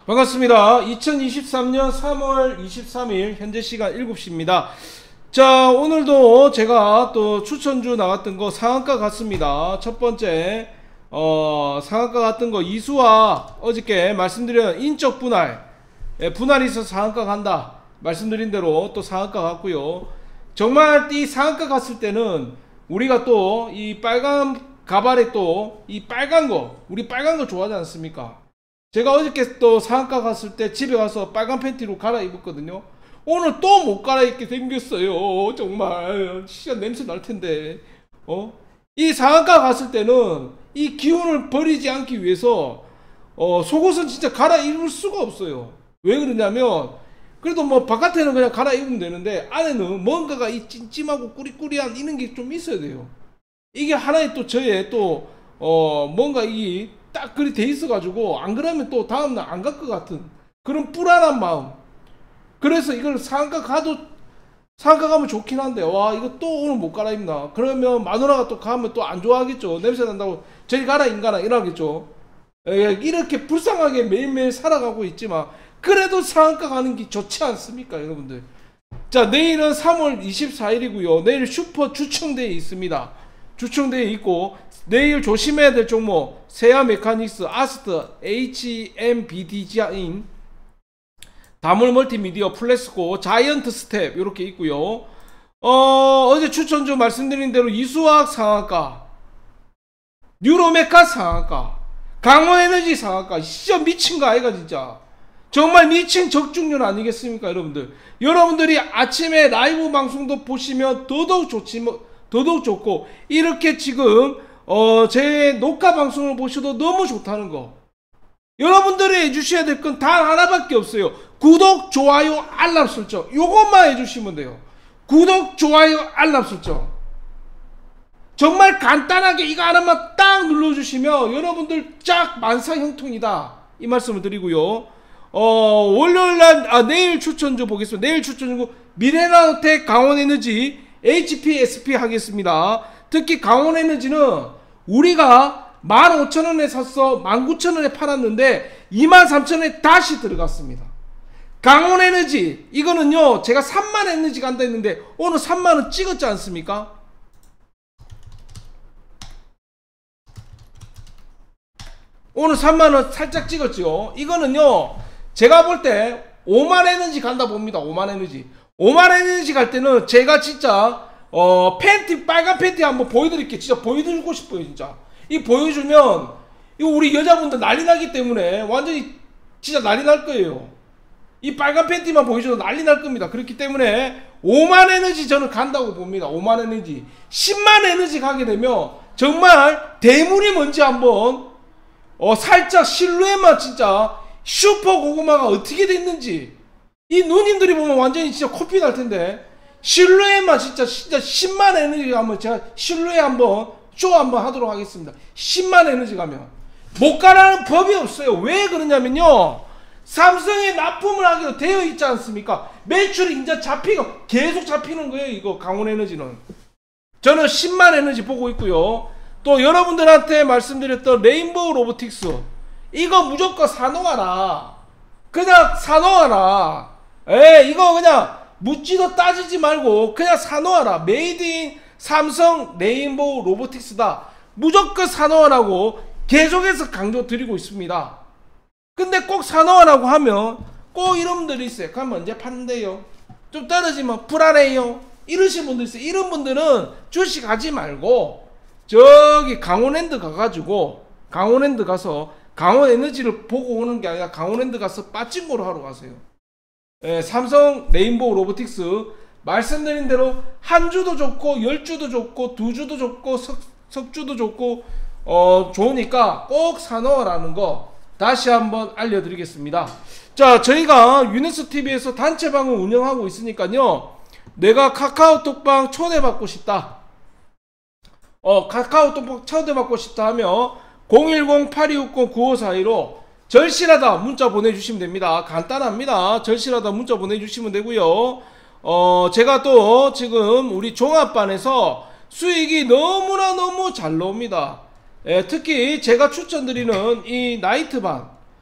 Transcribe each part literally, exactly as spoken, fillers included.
반갑습니다. 이천이십삼년 삼월 이십삼일 현재 시간 일곱 시입니다. 자, 오늘도 제가 또 추천주 나왔던 거 상한가 같습니다. 첫 번째 어, 상한가 같은 거 이수와 어저께 말씀드린 인적 분할, 예, 분할이 있어서 상한가 간다 말씀드린 대로 또 상한가 갔고요. 정말 이 상한가 갔을 때는 우리가 또 이 빨간 가발에 또 이 빨간 거, 우리 빨간 거 좋아하지 않습니까? 제가 어저께 또 상한가 갔을 때 집에 가서 빨간 팬티로 갈아입었거든요. 오늘 또 못 갈아입게 생겼어요. 정말 진짜 냄새 날 텐데. 어? 이 상한가 갔을 때는 이 기운을 버리지 않기 위해서 어, 속옷은 진짜 갈아입을 수가 없어요. 왜 그러냐면 그래도 뭐 바깥에는 그냥 갈아입으면 되는데 안에는 뭔가가 이 찜찜하고 꾸리꾸리한 이런 게 좀 있어야 돼요. 이게 하나의 또 저의 또 어, 뭔가 이 딱 그리 돼 있어 가지고 안 그러면 또 다음날 안 갈 것 같은 그런 불안한 마음. 그래서 이걸 상한가 가도 상한가 가면 좋긴 한데 와 이거 또 오늘 못 갈아입나 그러면 마누라가 또 가면 또 안 좋아하겠죠. 냄새 난다고 저리 가라 인간아 이러겠죠. 이렇게 불쌍하게 매일매일 살아가고 있지만 그래도 상한가 가는 게 좋지 않습니까 여러분들. 자, 내일은 삼월 이십사일이고요 내일 슈퍼 주청대회 있습니다. 주청대회 있고 내일 조심해야 될 종목 세아 메카닉스, 아스트, 에이치엠비디자인, 다물 멀티미디어, 플래스코, 자이언트 스텝 이렇게 있고요. 어, 어제 추천주 말씀드린 대로 이수화학 상한가, 뉴로메카 상한가, 강원에너지 상한가. 진짜 미친 거 아이가 진짜. 정말 미친 적중률 아니겠습니까 여러분들. 여러분들이 아침에 라이브 방송도 보시면 더더욱 좋지 뭐 더더욱 좋고 이렇게 지금 어, 제 녹화 방송을 보셔도 너무 좋다는 거. 여러분들이 해주셔야 될 건 단 하나밖에 없어요. 구독, 좋아요, 알람 설정. 요것만 해주시면 돼요. 구독, 좋아요, 알람 설정. 정말 간단하게 이거 하나만 딱 눌러주시면 여러분들 쫙 만사형통이다 이 말씀을 드리고요. 어, 월요일날 아, 내일 추천주 보겠습니다. 내일 추천주 미래나노텍, 강원에너지, 에이치피에스피 하겠습니다. 특히 강원에너지는 우리가 만 오천원에 샀어 만 구천원에 팔았는데 이만 삼천원에 다시 들어갔습니다. 강원에너지 이거는요 제가 삼만 에너지 간다 했는데 오늘 삼만원 찍었지 않습니까? 오늘 삼만원 살짝 찍었죠. 이거는요 제가 볼 때 오만 에너지 간다 봅니다. 오만 에너지 오만 에너지 갈 때는 제가 진짜 어 팬티 빨간 팬티 한번 보여드릴게요. 진짜 보여드리고 싶어요 진짜. 이 보여주면 이거 우리 여자분들 난리 나기 때문에 완전히 진짜 난리 날 거예요. 이 빨간 팬티만 보여줘도 난리 날 겁니다. 그렇기 때문에 오만 에너지 저는 간다고 봅니다. 오만 에너지 십만 에너지 가게 되면 정말 대물이 뭔지 한번 어 살짝 실루엣만 진짜 슈퍼 고구마가 어떻게 됐는지 이 누님들이 보면 완전히 진짜 코피 날 텐데 실루엣만 진짜 진짜 십만 에너지 가면 제가 실루엣 한번 쇼 한번 하도록 하겠습니다. 십만 에너지 가면 못 가라는 법이 없어요. 왜 그러냐면요 삼성에 납품을 하기로 되어 있지 않습니까? 매출이 이제 잡히고 계속 잡히는 거예요. 이거 강원에너지는 저는 십만 에너지 보고 있고요. 또 여러분들한테 말씀드렸던 레인보우 로보틱스 이거 무조건 사놓아라. 그냥 사놓아라. 에 이거 그냥 묻지도 따지지 말고 그냥 사놓아라. 메이드 인 삼성 레인보우 로보틱스다. 무조건 사놓으라고 계속해서 강조 드리고 있습니다. 근데 꼭 사놓으라고 하면 꼭 이런 분들이 있어요. 그럼 언제 판대요? 좀 떨어지면 불안해요. 이러신 분들 있어요. 이런 분들은 주식 하지 말고 저기 강원랜드 가가지고 강원랜드 가서 강원에너지를 보고 오는 게 아니라 강원랜드 가서 빠찡고로 하러 가세요. 예, 삼성 레인보우 로보틱스 말씀드린 대로 한 주도 좋고 열 주도 좋고 두 주도 좋고 석, 석 주도 좋고 어 좋으니까 꼭 사놓으라는 거 다시 한번 알려드리겠습니다. 자, 저희가 유네스티비에서 단체방을 운영하고 있으니까요 내가 카카오톡방 초대받고 싶다 어 카카오톡방 초대받고 싶다 하면 공일공 팔이육공 구오사이로 절실하다 문자 보내주시면 됩니다. 간단합니다. 절실하다 문자 보내주시면 되고요. 어 제가 또 지금 우리 종합반에서 수익이 너무나 너무 잘 나옵니다. 예, 특히 제가 추천드리는 이 나이트반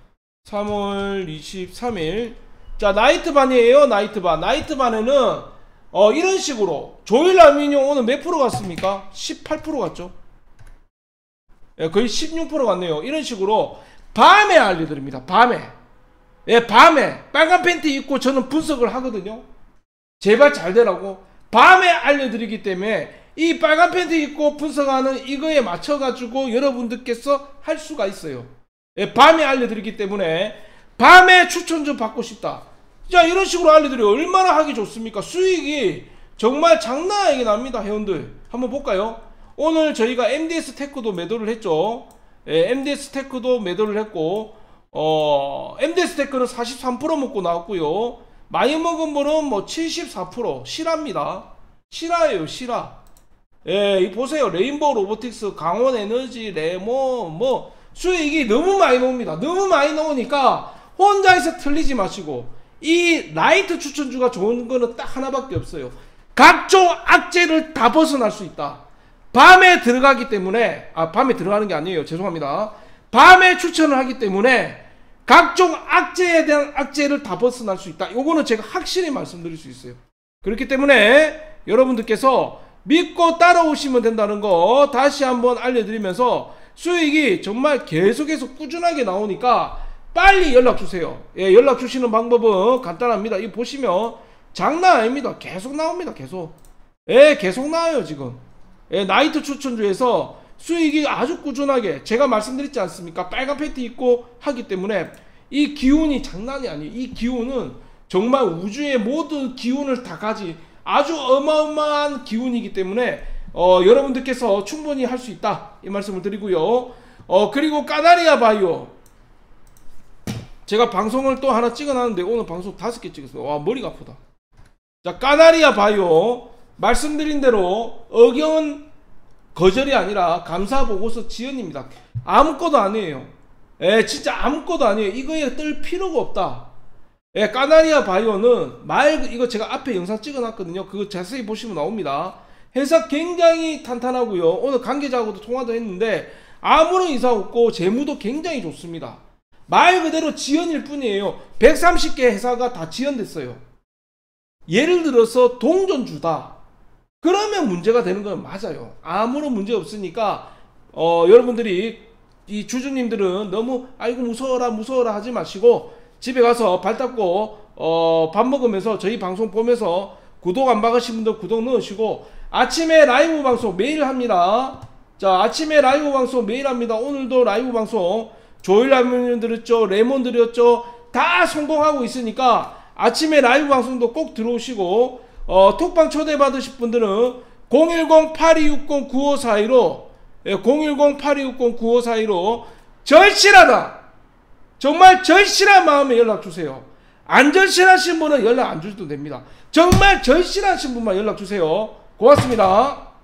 삼월 이십삼일. 자, 나이트반이에요. 나이트반. 나이트반에는 어 이런 식으로 조일 알루미늄 오늘 몇 프로 갔습니까? 십팔 퍼센트 갔죠. 예, 거의 십육 퍼센트 갔네요. 이런 식으로 밤에 알려드립니다. 밤에. 예, 밤에 빨간 팬티 입고 저는 분석을 하거든요. 제발 잘 되라고 밤에 알려드리기 때문에 이 빨간 팬티 입고 분석하는 이거에 맞춰가지고 여러분들께서 할 수가 있어요. 예, 밤에 알려드리기 때문에 밤에 추천 좀 받고 싶다. 자, 이런 식으로 알려드려요. 얼마나 하기 좋습니까? 수익이 정말 장난 아니게 납니다. 회원들 한번 볼까요? 오늘 저희가 엠디에스 테크도 매도를 했죠. 예, 엠디에스 테크도 매도를 했고 어 엠디에스 테크는 사십삼 퍼센트 먹고 나왔고요. 많이 먹은 분은 뭐 칠십사 퍼센트 실화입니다. 실화예요, 실화. 예, 이 보세요. 레인보우 로보틱스, 강원 에너지, 레몬 뭐 수익이 너무 많이 나옵니다. 너무 많이 나오니까 혼자서 틀리지 마시고 이 라이트 추천주가 좋은 거는 딱 하나밖에 없어요. 각종 악재를 다 벗어날 수 있다. 밤에 들어가기 때문에 아 밤에 들어가는 게 아니에요. 죄송합니다. 밤에 추천을 하기 때문에 각종 악재에 대한 악재를 다 벗어날 수 있다. 요거는 제가 확실히 말씀드릴 수 있어요. 그렇기 때문에 여러분들께서 믿고 따라오시면 된다는 거 다시 한번 알려드리면서 수익이 정말 계속해서 꾸준하게 나오니까 빨리 연락 주세요. 예, 연락 주시는 방법은 간단합니다. 이거 보시면 장난 아닙니다. 계속 나옵니다. 계속. 예, 계속 나와요 지금. 예, 나이트 추천주에서 수익이 아주 꾸준하게 제가 말씀드렸지 않습니까? 빨간 팬티 입고 하기 때문에 이 기운이 장난이 아니에요. 이 기운은 정말 우주의 모든 기운을 다 가지 아주 어마어마한 기운이기 때문에 어, 여러분들께서 충분히 할 수 있다 이 말씀을 드리고요. 어, 그리고 까나리아 바이오 제가 방송을 또 하나 찍어놨는데 오늘 방송 다섯 개 찍었어요. 와, 머리가 아프다. 자, 까나리아 바이오 말씀드린 대로 의견 거절이 아니라 감사보고서 지연입니다. 아무것도 아니에요. 예, 진짜 아무것도 아니에요. 이거에 뜰 필요가 없다. 예, 까나리아 바이오는 말 이거 제가 앞에 영상 찍어놨거든요. 그거 자세히 보시면 나옵니다. 회사 굉장히 탄탄하고요. 오늘 관계자하고도 통화도 했는데 아무런 이상 없고 재무도 굉장히 좋습니다. 말 그대로 지연일 뿐이에요. 백삼십 개 회사가 다 지연됐어요. 예를 들어서 동전주다. 그러면 문제가 되는 건 맞아요. 아무런 문제 없으니까 어, 여러분들이 이 주주님들은 너무 아이고 무서워라 무서워라 하지 마시고 집에 가서 발 닦고 어, 밥 먹으면서 저희 방송 보면서 구독 안 박으신 분들 구독 넣으시고 아침에 라이브 방송 매일 합니다. 자, 아침에 라이브 방송 매일 합니다. 오늘도 라이브 방송 조일 알루미늄 드렸죠. 레몬 드렸죠. 다 성공하고 있으니까 아침에 라이브 방송도 꼭 들어오시고 어, 톡방 초대 받으실 분들은 공일공 팔이육공 구오사이로 예, 공일공 팔이육공 구오사이로 절실하다. 정말 절실한 마음에 연락 주세요. 안 절실하신 분은 연락 안 주셔도 됩니다. 정말 절실하신 분만 연락 주세요. 고맙습니다.